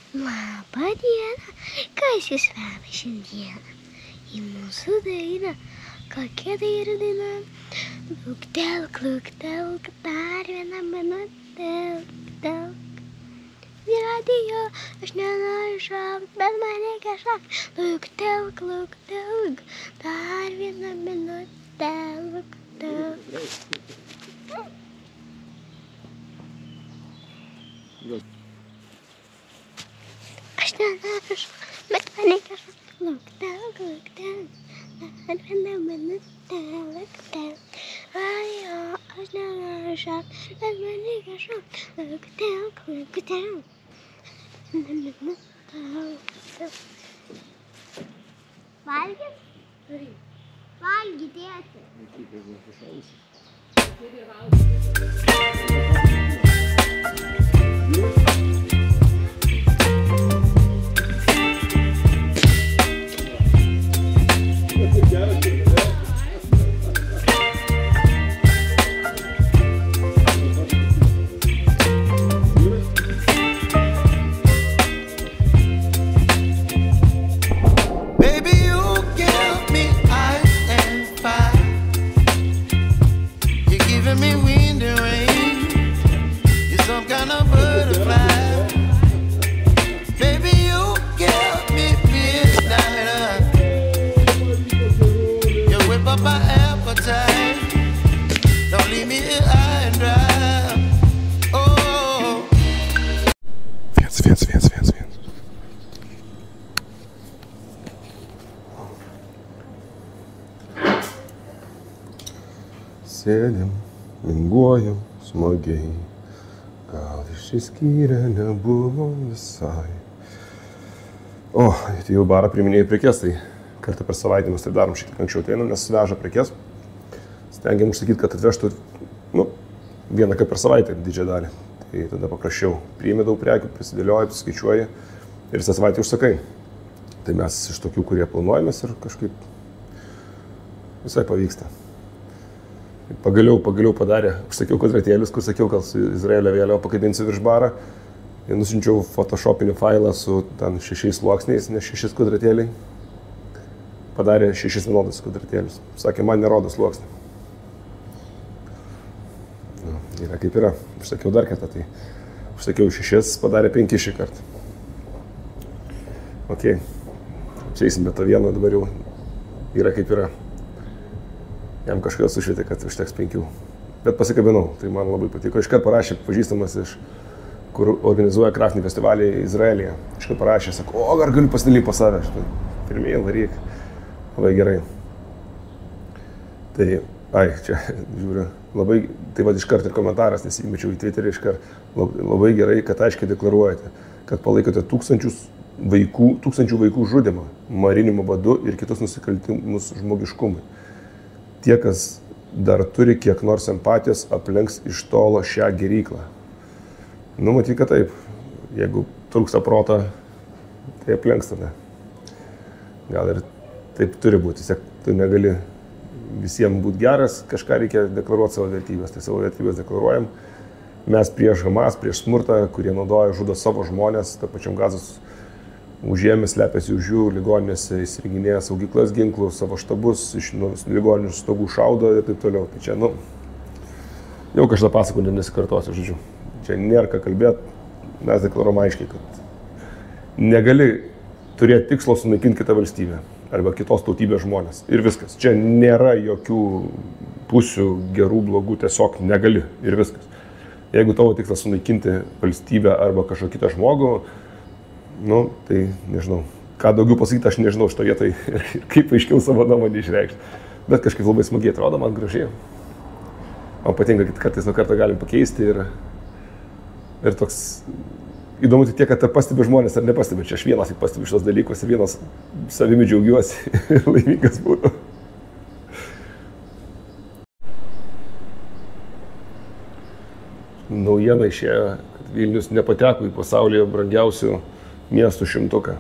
Labą dieną, kas jūs veda šiandieną į mūsų dainą? Kokia tai yra daina? Luktelk, luktelk, dar vieną minutę, luktelk. Radio, aš nenoriu šaukt, bet man reikia šaukt. Luktelk, luktelk, dar vieną minutę, luktelk. Aš nenoriu šaukt, bet man reikia šaukt. Luktelk, luktelk, dar vieną minutę, luktelk. Radio, aš nenoriu šaukt, bet man reikia šaukt. Luktelk, luktelk. Valgyt? Valgyt, tėti. Sėdėm, linguojam smagiai, gal išsiskyrę nebuvo visai. O, atėjau į barą, priminėjau prekes, tai kartą per savaitę mes tai darom šiek tiek anksčiau ateinam, nes veža prekes. Stengiam užsakyti, kad atvežtų, vieną kartą per savaitę didžiąją dalį. Tai tada paprašiau, priėmė daug prekių, prisidėlioji, skaičiuoji ir visą savaitę užsakai. Tai mes iš tokių, kurie planuojamės ir kažkaip visai pavyksta. Pagaliau padarė, užsakiau kvadratėlius, kur sakiau, gal su Izraelio vėliava pakabinsiu virš barą. Ir nusinčiau photoshopinį failą su 6 sluoksniais, ne 6 kvadratėliai. Padarė 6 vienodus kvadratėlius. Sakė, man nerodo sluoksnį. Yra kaip yra. Užsakiau dar kartą, tai užsakiau 6, padarė 5 šį kartą. Ok, apseisim, bet to vieno dabar jau yra kaip yra. Jam kažkas sušvietė, kad užteks 5. Bet pasikabinau, tai man labai patiko. Iškart parašė pažįstamas kur organizuoja kraftinį festivalį Izraelyje. Iškart parašė, sako, o ar galiu pasidalinti pas save? Pirmieji, varyk. Labai gerai. Tai, čia žiūriu, labai, tai iškart ir komentaras, nes įmečiau į Twitterį iškart. Labai gerai, kad aiškiai deklaruojate, kad palaikote tūkstančių vaikų žudymą, marinimo badu ir kitus nusikaltimus žmogiškumui. Tie, kas dar turi kiek nors empatijos, aplenks iš tolo šią geryklą. Matyt, kad taip. Jeigu trūksta protą, tai aplenks tada. Gal ir taip turi būti. Tiesiog tu negali visiems būti geras, kažką reikia deklaruoti savo vertybės. Tai savo vertybės deklaruojam. Mes prieš Hamas, prieš smurtą, kurie naudoja, žudo savo žmonės, tą pačiam Gazos užėmė, slepiasi už jų, ligoninėse įsirenginėja saugyklas ginklų, savo štabus, iš ligoninių stogų šaudo ir taip toliau. Tai čia, jau kažką pasakau, nesikartosiu, žodžiu. Čia nėra ką kalbėti, mes deklaruojam aiškiai, kad negali turėti tikslo sunaikinti kitą valstybę arba kitos tautybės žmonės. Ir viskas. Čia nėra jokių pusių, gerų, blogų, tiesiog negali ir viskas. Jeigu tavo tikslas sunaikinti valstybę arba kažkokį kitą žmogų, tai nežinau, ką daugiau pasakyti, aš nežinau šito vietai ir kaip aiškiau savo nuomonę išreikšti. Bet kažkaip labai smagiai atrodo, man gražiai. Man patinka, kad kartais nuo karto galim pakeisti ir toks įdomu tiek, kad pastebi žmonės ar nepastebi. Čia aš vienas tik pastebi šitos dalykus ir vienas savimi džiaugiuosi ir laimingas būtų. Naujiena išėjo, kad Vilnius nepateko į pasaulyje brangiausių miestų 100.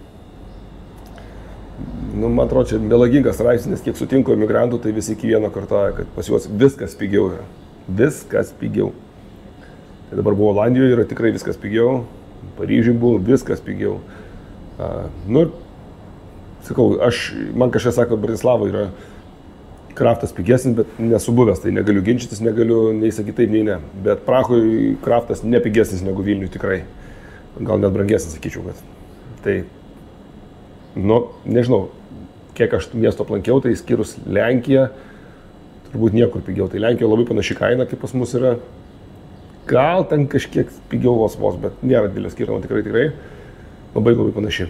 Man atrodo, čia melagingas straipsnis, nes kiek sutinku emigrantų, tai visi iki vieno kartoja, kad pas juos viskas pigiau yra. Viskas pigiau. Tai dabar buvo Olandijoje, yra tikrai viskas pigiau. Paryžiui buvo viskas pigiau. Nu, sakau, man kažkas sako, Bratislava yra kraftas pigesnis, bet nesu buvęs, tai negaliu ginčytis, negaliu nei sakyti taip, nei ne. Bet Prahoj kraftas nepigesnis negu Vilniui tikrai. Gal net brangesnis, sakyčiau, kad. Tai, nu, nežinau, kiek aš miesto aplankiau, tai skyrus Lenkiją, turbūt niekur pigiau. Tai Lenkijoje labai panaši kaina, kaip pas mus yra. Gal ten kažkiek pigiau vos, bet nėra didelio skirtumo, tikrai. Labai panaši.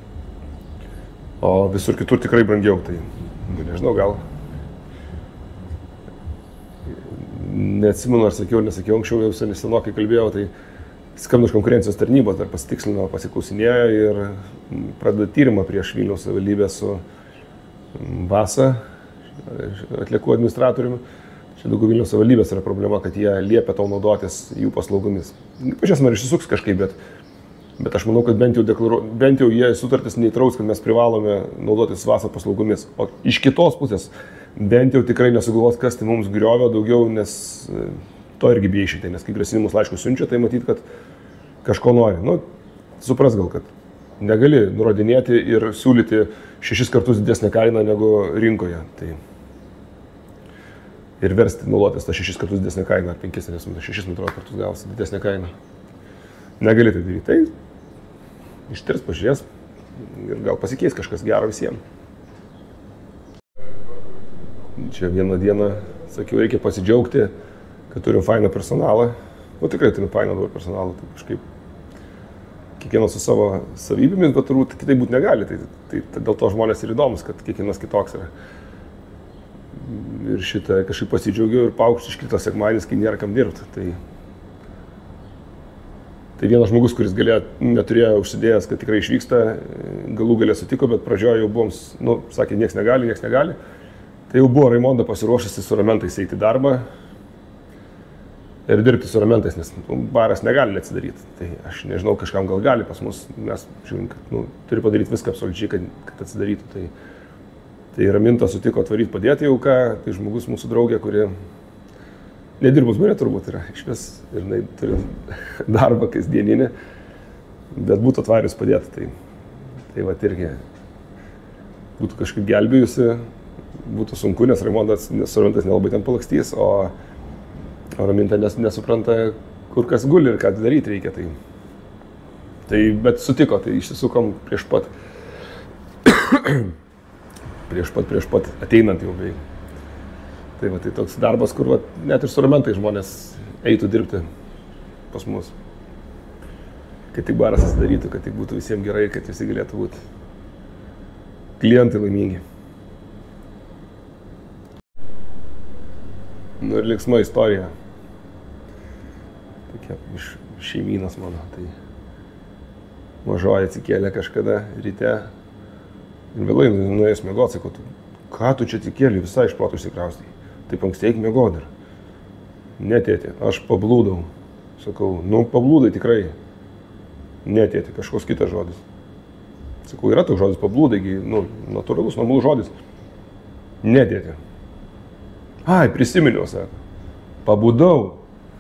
O visur kitur tikrai brangiau, tai, nežinau, gal. Neatsimenu, ar sakiau, nesakiau, anksčiau jau senokai kalbėjau, tai skambino iš konkurencijos tarnybos, dar pasitikslino, pasiklausinėjo ir pradeda tyrimą prieš Vilniaus savivaldybę su VASA, atliekų administratoriumi. Čia daugiau Vilniaus savivaldybės yra problema, kad jie liepia tau naudotis jų paslaugomis. Pažiūrėsim, ar išsisuks kažkaip, bet aš manau, kad bent jau jie sutartis neįtrauks, kad mes privalome naudotis VASA paslaugomis. O iš kitos pusės, bent jau tikrai nesugalvos, kas tai mums griovio daugiau, nes to irgi bijai šitai, nes kai grasinimus laiškus siunčia, tai matyt, kad kažko nori. Nu, supras gal, kad negali nurodinėti ir siūlyti 6 kartus didesnę kainą negu rinkoje. Tai ir versti naudotis tą 6 kartus didesnę kainą, ar 5, nes 6 kartus gausi didesnę kainą. Negali tai daryti. Tai ištirs, pažiūrės ir gal pasikeis kažkas gero visiems. Čia vieną dieną, sakiau, reikia pasidžiaugti, kad turim fainą personalą. Nu, tikrai turim fainą dabar personalą. Tai kažkaip kiekvienas su savo savybėmis, bet turbūt kitaip būti negali. Tai dėl to žmonės ir įdomus, kad kiekvienas kitoks yra. Ir šitą kažkaip pasidžiaugiau ir paukštis iškrito sekmadienis, kai nėra kam dirbti. Tai vienas žmogus, kuris neturėjo užsidėjęs, kad tikrai išvyksta, galų galę sutiko, bet pradžioje jau buvom, sakė, nieks negali. Tai jau buvo Raimonda pasiruošusi su ramentais eiti į darbą ir dirbti su ramentais, nes baras negali atsidaryti. Tai aš nežinau, kažkam gal gali pas mus, mes žiūrim, kad turi padaryti viską absoliučiai, kad atsidarytų. Tai Raminta sutiko atvaryti padėti jau ką, tai žmogus mūsų draugė, kuri nedirbus bare turbūt yra išvis ir jinai turi darbą kasdieninį, bet būtų atvarius padėti. Tai va irgi būtų kažkaip gelbėjusi. Būtų sunku, nes Raimondas su Ramintas nelabai ten palakstys, o Raminta nesupranta, kur kas guli ir ką daryti reikia. Bet sutiko, tai išsisukom prieš pat ateinant jau beveik. Tai toks darbas, kur net ir su Ramintai žmonės eitų dirbti pas mus. Kad tik baras atsidarytų, kad tik būtų visiems gerai, kad visi galėtų būti klientai laimingi. Nu ir linksma istorija. Tokia iš šeimynos mano. Tai mažoji atsikėlė kažkada ryte ir vėlai nuėjęs miegoti, sakau, ką tu čia atsikėlė, visai iš proto išsikraustei. Taip anksti eik miegoti dar. Ne, tėti, aš pablūdau. Sakau, pablūdai tikrai. Ne, tėti, kažkoks kitas žodis. Sakau, yra toks žodis pablūdai, natūralus, normalus žodis. Ne, tėti. Ai, prisiminiau, sako. Pabudau.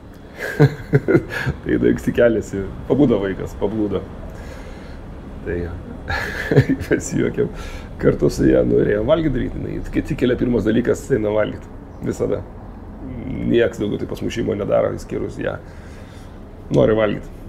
Tai daigsi keliasi. Pabudo vaikas, pablūdo. Tai pasijuokiam. Kartu su ją norėjom valgyti daryti. Kai atsikelia pirmas dalykas, eina valgyti. Visada. Nieks daugiau tai pas mus šeimoje nedaro, išskyrus ją. Nori valgyti.